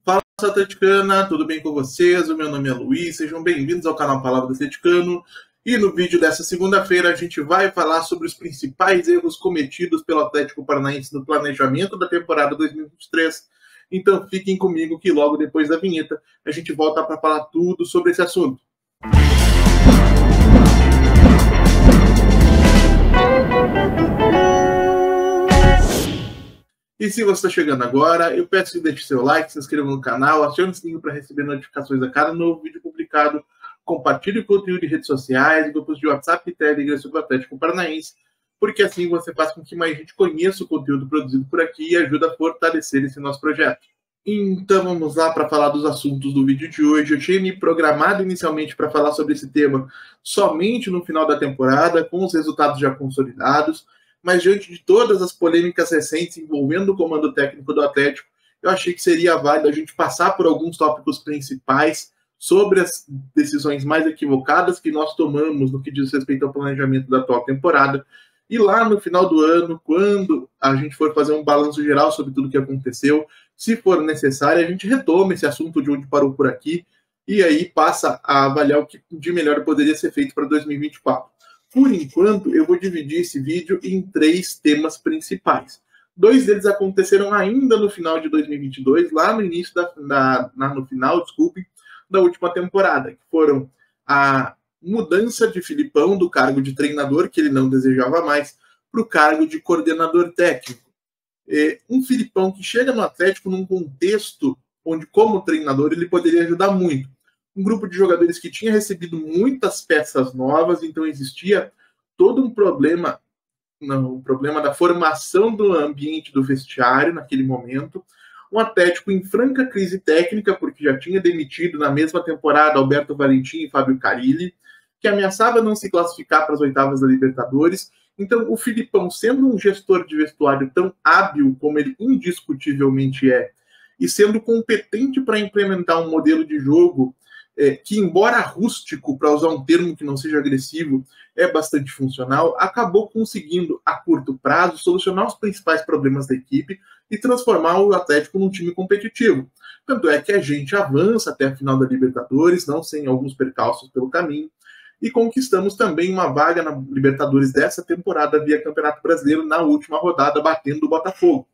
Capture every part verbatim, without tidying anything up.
Fala, atleticana, tudo bem com vocês? O meu nome é Luiz, sejam bem-vindos ao canal Palavra do Atleticano. E no vídeo dessa segunda-feira a gente vai falar sobre os principais erros cometidos pelo Atlético Paranaense no planejamento da temporada dois mil e vinte e três. Então fiquem comigo que logo depois da vinheta a gente volta para falar tudo sobre esse assunto. E se você está chegando agora, eu peço que deixe seu like, se inscreva no canal, acione o sininho para receber notificações a cada novo vídeo publicado, compartilhe o conteúdo em redes sociais, grupos de WhatsApp e Telegram sobre o Atlético Paranaense, porque assim você faz com que mais gente conheça o conteúdo produzido por aqui e ajuda a fortalecer esse nosso projeto. Então vamos lá para falar dos assuntos do vídeo de hoje. Eu tinha me programado inicialmente para falar sobre esse tema somente no final da temporada, com os resultados já consolidados, mas diante de todas as polêmicas recentes envolvendo o comando técnico do Atlético, eu achei que seria válido a gente passar por alguns tópicos principais sobre as decisões mais equivocadas que nós tomamos no que diz respeito ao planejamento da atual temporada. E lá no final do ano, quando a gente for fazer um balanço geral sobre tudo o que aconteceu, se for necessário, a gente retoma esse assunto de onde parou por aqui e aí passa a avaliar o que de melhor poderia ser feito para dois mil e vinte e quatro. Por enquanto, eu vou dividir esse vídeo em três temas principais. Dois deles aconteceram ainda no final de dois mil e vinte e dois, lá no início da, da na, no final, desculpe, da última temporada, que foram a mudança de Filipão do cargo de treinador, que ele não desejava mais, para o cargo de coordenador técnico. É, um Filipão que chega no Atlético num contexto onde, como treinador, ele poderia ajudar muito. Um grupo de jogadores que tinha recebido muitas peças novas, então existia todo um problema, não, um problema da formação do ambiente do vestiário naquele momento. Um Atlético em franca crise técnica, porque já tinha demitido na mesma temporada Alberto Valentim e Fábio Carilli, que ameaçava não se classificar para as oitavas da Libertadores. Então, o Filipão, sendo um gestor de vestuário tão hábil como ele indiscutivelmente é, e sendo competente para implementar um modelo de jogo é, que, embora rústico, para usar um termo que não seja agressivo, é bastante funcional, acabou conseguindo, a curto prazo, solucionar os principais problemas da equipe e transformar o Atlético num time competitivo. Tanto é que a gente avança até a final da Libertadores, não sem alguns percalços pelo caminho, e conquistamos também uma vaga na Libertadores dessa temporada via Campeonato Brasileiro na última rodada, batendo o Botafogo.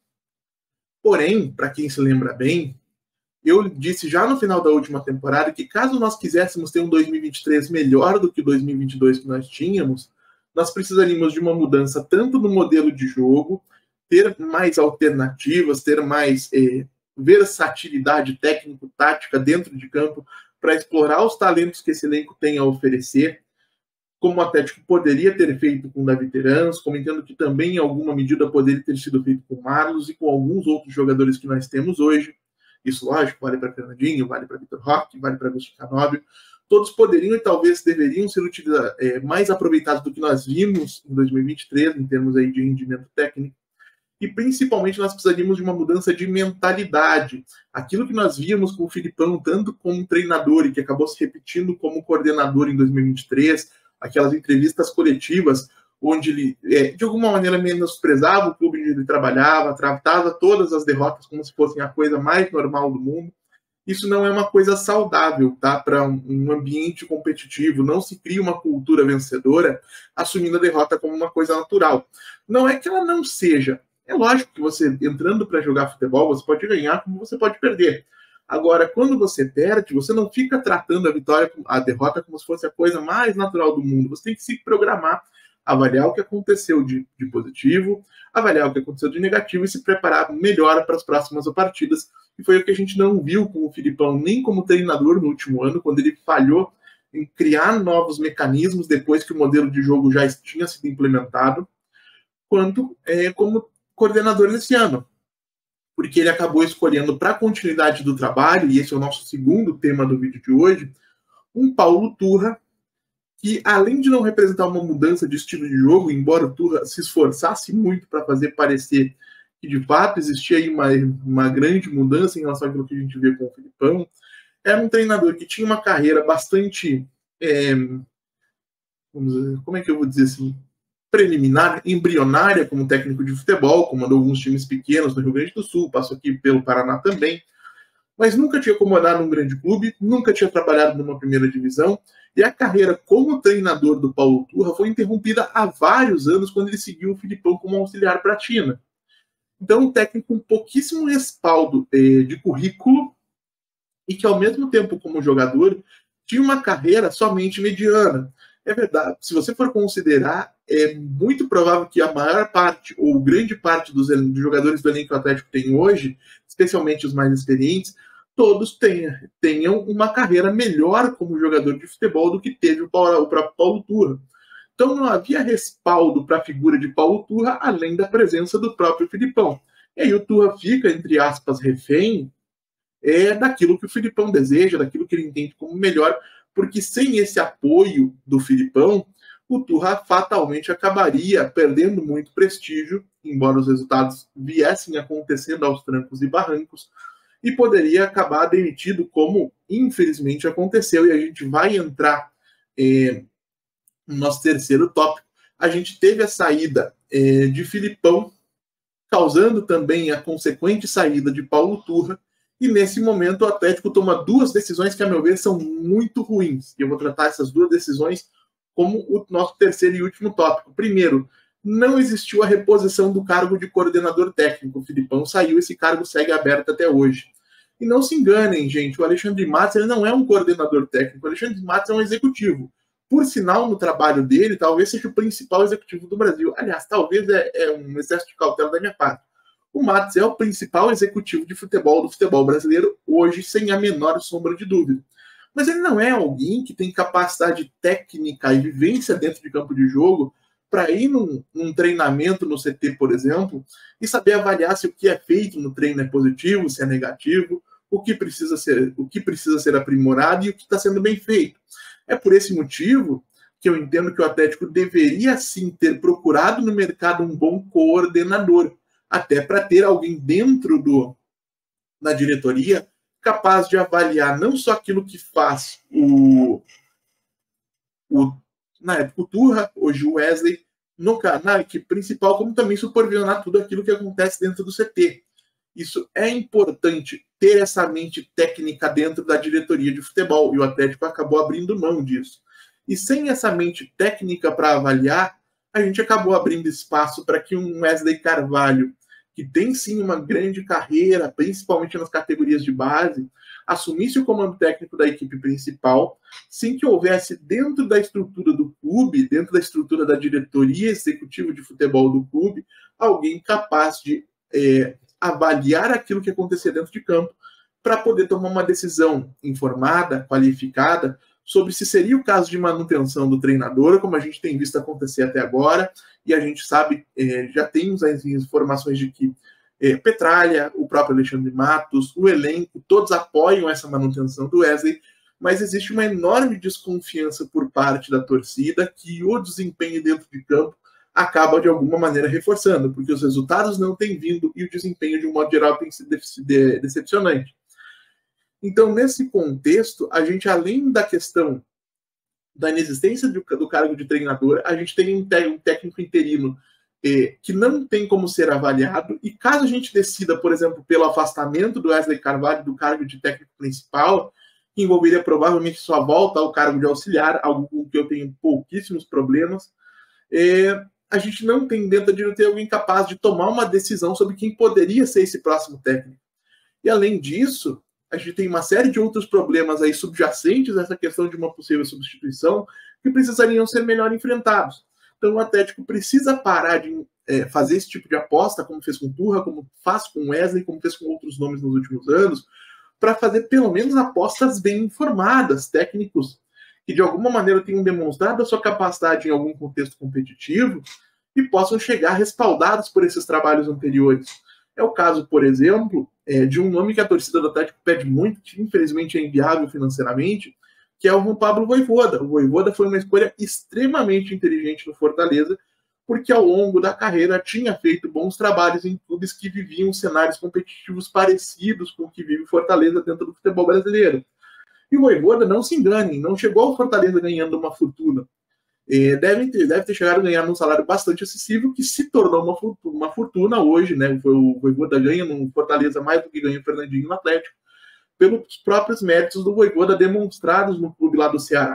Porém, para quem se lembra bem, eu disse já no final da última temporada que caso nós quiséssemos ter um dois mil e vinte e três melhor do que o dois mil e vinte e dois que nós tínhamos, nós precisaríamos de uma mudança tanto no modelo de jogo, ter mais alternativas, ter mais eh, versatilidade técnico-tática dentro de campo para explorar os talentos que esse elenco tem a oferecer, como o Atlético poderia ter feito com o Davi Terans, comentando que também em alguma medida poderia ter sido feito com o Marlos e com alguns outros jogadores que nós temos hoje. Isso, lógico, vale para Fernandinho, vale para Vitor Roque, vale para Agostinho Canóbio. Todos poderiam e talvez deveriam ser utilizados, é, mais aproveitados do que nós vimos em dois mil e vinte e três, em termos aí de rendimento técnico. E principalmente nós precisaríamos de uma mudança de mentalidade. Aquilo que nós víamos com o Filipão, tanto como treinador e que acabou se repetindo como coordenador em dois mil e vinte e três, aquelas entrevistas coletivas, onde ele, é, de alguma maneira, menosprezava o clube onde ele trabalhava, tratava todas as derrotas como se fossem a coisa mais normal do mundo. Isso não é uma coisa saudável, tá? Para um ambiente competitivo, não se cria uma cultura vencedora assumindo a derrota como uma coisa natural. Não é que ela não seja. É lógico que você, entrando para jogar futebol, você pode ganhar como você pode perder. Agora, quando você perde, você não fica tratando a vitória, a derrota como se fosse a coisa mais natural do mundo. Você tem que se programar, avaliar o que aconteceu de, de positivo, avaliar o que aconteceu de negativo e se preparar melhor para as próximas partidas. E foi o que a gente não viu com o Filipão, nem como treinador no último ano, quando ele falhou em criar novos mecanismos depois que o modelo de jogo já tinha sido implementado, quanto é, como coordenador nesse ano. Porque ele acabou escolhendo para a continuidade do trabalho, e esse é o nosso segundo tema do vídeo de hoje, um Paulo Turra, que além de não representar uma mudança de estilo de jogo, embora o Turra se esforçasse muito para fazer parecer que de fato existia aí uma, uma grande mudança em relação àquilo que a gente vê com o Filipão, era um treinador que tinha uma carreira bastante, é, vamos dizer, como é que eu vou dizer assim, preliminar, embrionária como técnico de futebol, comandou alguns times pequenos no Rio Grande do Sul, passou aqui pelo Paraná também, mas nunca tinha comandado um grande clube, nunca tinha trabalhado numa primeira divisão, e a carreira como treinador do Paulo Turra foi interrompida há vários anos quando ele seguiu o Filipão como auxiliar pratina. Então, um técnico com pouquíssimo respaldo eh, de currículo e que, ao mesmo tempo, como jogador, tinha uma carreira somente mediana. É verdade, se você for considerar, é muito provável que a maior parte, ou grande parte dos, dos jogadores do elenco que o Atlético tem hoje, especialmente os mais experientes, todos tenham, tenham uma carreira melhor como jogador de futebol do que teve o, Paulo, o próprio Paulo Turra. Então não havia respaldo para a figura de Paulo Turra, além da presença do próprio Filipão. E aí o Turra fica, entre aspas, refém é, daquilo que o Filipão deseja, daquilo que ele entende como melhor, porque sem esse apoio do Filipão, o Turra fatalmente acabaria perdendo muito prestígio, embora os resultados viessem acontecendo aos trancos e barrancos, e poderia acabar demitido, como infelizmente aconteceu, e a gente vai entrar é, no nosso terceiro tópico. A gente teve a saída é, de Filipão, causando também a consequente saída de Paulo Turra, e nesse momento o Atlético toma duas decisões que, a meu ver, são muito ruins. E eu vou tratar essas duas decisões como o nosso terceiro e último tópico. Primeiro, não existiu a reposição do cargo de coordenador técnico. O Filipão saiu, esse cargo segue aberto até hoje. E não se enganem, gente, o Alexandre Matos ele não é um coordenador técnico, o Alexandre Matos é um executivo. Por sinal, no trabalho dele, talvez seja o principal executivo do Brasil. Aliás, talvez é, é um excesso de cautela da minha parte. O Matos é o principal executivo de futebol do futebol brasileiro hoje, sem a menor sombra de dúvida. Mas ele não é alguém que tem capacidade técnica e vivência dentro de campo de jogo para ir num, num treinamento no C T, por exemplo, e saber avaliar se o que é feito no treino é positivo, se é negativo, o que precisa ser, o que precisa ser aprimorado e o que está sendo bem feito. É por esse motivo que eu entendo que o Atlético deveria sim ter procurado no mercado um bom coordenador, até para ter alguém dentro do, da diretoria capaz de avaliar não só aquilo que faz o, o na época o Turra, hoje o Wesley, no, na equipe principal, como também supervisionar tudo aquilo que acontece dentro do C T. Isso é importante, ter essa mente técnica dentro da diretoria de futebol, e o Atlético acabou abrindo mão disso. E sem essa mente técnica para avaliar, a gente acabou abrindo espaço para que um Wesley Carvalho, que tem sim uma grande carreira, principalmente nas categorias de base, assumisse o comando técnico da equipe principal, sem que houvesse dentro da estrutura do clube, dentro da estrutura da diretoria executiva de futebol do clube, alguém capaz de é, avaliar aquilo que acontecia dentro de campo para poder tomar uma decisão informada, qualificada, sobre se seria o caso de manutenção do treinador, como a gente tem visto acontecer até agora, e a gente sabe, é, já temos as informações de que é, Petralha, o próprio Alexandre Matos, o elenco, todos apoiam essa manutenção do Wesley, mas existe uma enorme desconfiança por parte da torcida que o desempenho dentro de campo acaba de alguma maneira reforçando, porque os resultados não têm vindo e o desempenho, de um modo geral, tem sido decepcionante. Então, nesse contexto, a gente, além da questão da inexistência do, do cargo de treinador, a gente tem um, um técnico interino eh, que não tem como ser avaliado, e caso a gente decida, por exemplo, pelo afastamento do Wesley Carvalho do cargo de técnico principal, que envolveria provavelmente sua volta ao cargo de auxiliar, algo com que eu tenho pouquíssimos problemas, eh, a gente não tem dentro de ter alguém capaz de tomar uma decisão sobre quem poderia ser esse próximo técnico. E, além disso, a gente tem uma série de outros problemas aí subjacentes a essa questão de uma possível substituição que precisariam ser melhor enfrentados. Então o Atlético precisa parar de é, fazer esse tipo de aposta, como fez com Turra, como faz com Wesley, como fez com outros nomes nos últimos anos, para fazer pelo menos apostas bem informadas, técnicos que de alguma maneira tenham demonstrado a sua capacidade em algum contexto competitivo e possam chegar respaldados por esses trabalhos anteriores. É o caso, por exemplo, é, de um nome que a torcida do Atlético pede muito, que infelizmente é inviável financeiramente, que é o Juan Pablo Vojvoda. O Vojvoda foi uma escolha extremamente inteligente no Fortaleza, porque ao longo da carreira tinha feito bons trabalhos em clubes que viviam cenários competitivos parecidos com o que vive Fortaleza dentro do futebol brasileiro. E o Vojvoda, não se enganem, não chegou ao Fortaleza ganhando uma fortuna. É, deve, ter, deve ter chegado a ganhar um salário bastante acessível, que se tornou uma fortuna, uma fortuna hoje, né? O Vojvoda ganha no Fortaleza mais do que ganha o Fernandinho no Atlético. pelos próprios méritos do Vojvoda demonstrados no clube lá do Ceará.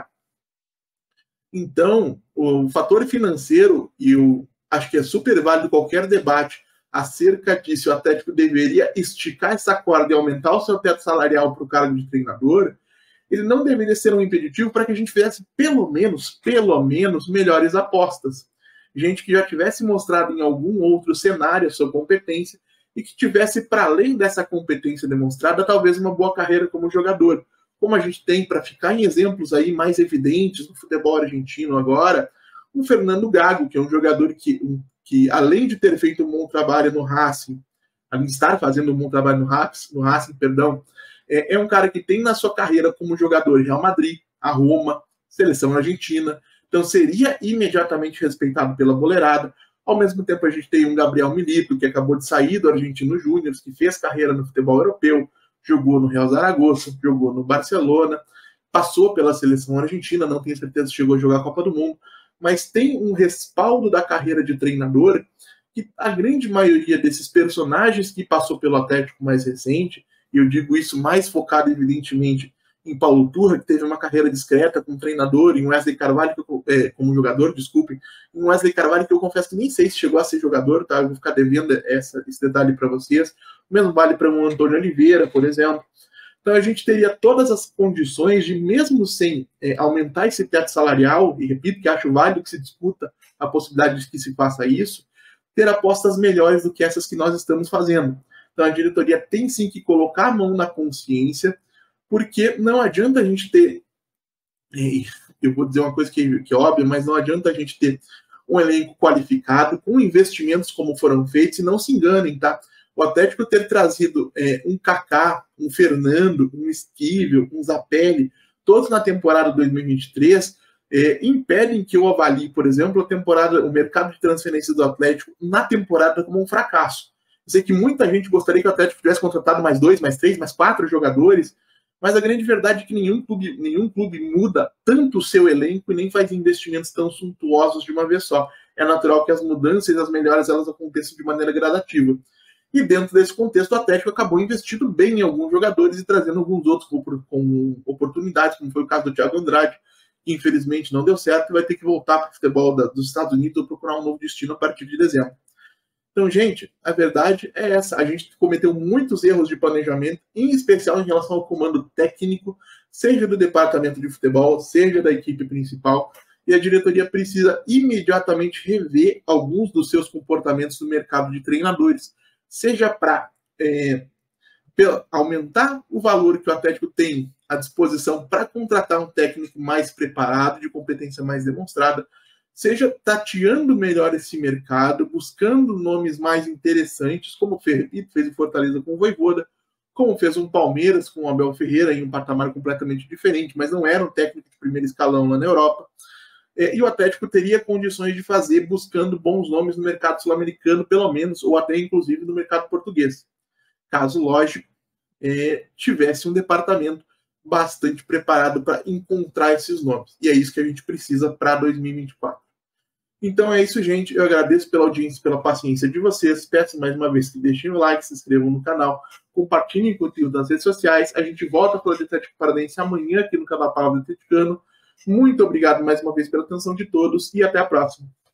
Então, o fator financeiro, e eu acho que é super válido qualquer debate acerca disso, o Atlético deveria esticar essa corda e aumentar o seu teto salarial para o cargo de treinador, ele não deveria ser um impeditivo para que a gente fizesse pelo menos, pelo menos, melhores apostas. Gente que já tivesse mostrado em algum outro cenário a sua competência e que tivesse, para além dessa competência demonstrada, talvez uma boa carreira como jogador. Como a gente tem, para ficar em exemplos aí mais evidentes no futebol argentino agora, o Fernando Gago, que é um jogador que, que além de ter feito um bom trabalho no Racing, além de estar fazendo um bom trabalho no Racing, no Racing, perdão, é, é um cara que tem na sua carreira como jogador Real Madrid, a Roma, seleção argentina, então seria imediatamente respeitado pela boleirada. Ao mesmo tempo a gente tem um Gabriel Milito, que acabou de sair do Argentino Júnior, que fez carreira no futebol europeu, jogou no Real Zaragoza, jogou no Barcelona, passou pela seleção argentina, não tenho certeza se chegou a jogar a Copa do Mundo, mas tem um respaldo da carreira de treinador que a grande maioria desses personagens que passou pelo Atlético mais recente, e eu digo isso mais focado, evidentemente, em Paulo Turra, que teve uma carreira discreta como treinador, em Wesley Carvalho, que eu, é, como jogador, desculpem, em Wesley Carvalho, que eu confesso que nem sei se chegou a ser jogador, tá? Eu vou ficar devendo essa, esse detalhe para vocês. O mesmo vale para um Antônio Oliveira, por exemplo. Então a gente teria todas as condições de, mesmo sem é, aumentar esse teto salarial, e repito que acho válido que se discuta a possibilidade de que se faça isso, ter apostas melhores do que essas que nós estamos fazendo. Então a diretoria tem sim que colocar a mão na consciência, porque não adianta a gente ter, eu vou dizer uma coisa que, que é óbvia, mas não adianta a gente ter um elenco qualificado, com investimentos como foram feitos, e não se enganem, tá? O Atlético ter trazido é, um Kaká, um Fernando, um Esquivel, um Zapelli, todos na temporada dois mil e vinte e três, é, impedem que eu avalie, por exemplo, a temporada, o mercado de transferências do Atlético na temporada como um fracasso. Eu sei que muita gente gostaria que o Atlético tivesse contratado mais dois, mais três, mais quatro jogadores, mas a grande verdade é que nenhum clube, nenhum clube muda tanto o seu elenco e nem faz investimentos tão suntuosos de uma vez só. É natural que as mudanças e as melhoras elas aconteçam de maneira gradativa. E dentro desse contexto, o Atlético acabou investindo bem em alguns jogadores e trazendo alguns outros com, com oportunidades, como foi o caso do Thiago Andrade, que infelizmente não deu certo e vai ter que voltar para o futebol da, dos Estados Unidos ou procurar um novo destino a partir de dezembro. Então, gente, a verdade é essa. A gente cometeu muitos erros de planejamento, em especial em relação ao comando técnico, seja do departamento de futebol, seja da equipe principal, e a diretoria precisa imediatamente rever alguns dos seus comportamentos no mercado de treinadores, seja para é, aumentar o valor que o Atlético tem à disposição para contratar um técnico mais preparado, de competência mais demonstrada, seja tateando melhor esse mercado, buscando nomes mais interessantes, como fez, fez o Fortaleza com o Vojvoda, como fez um Palmeiras com o Abel Ferreira em um patamar completamente diferente, mas não era um técnico de primeiro escalão lá na Europa. E o Atlético teria condições de fazer buscando bons nomes no mercado sul-americano, pelo menos, ou até inclusive no mercado português. Caso, lógico, é, tivesse um departamento bastante preparado para encontrar esses nomes. E é isso que a gente precisa para dois mil e vinte e quatro. Então é isso, gente. Eu agradeço pela audiência, pela paciência de vocês. Peço mais uma vez que deixem o like, se inscrevam no canal, compartilhem o conteúdo nas redes sociais. A gente volta para o Atlético Paranaense amanhã aqui no canal Palavra Atleticano. Muito obrigado mais uma vez pela atenção de todos e até a próxima.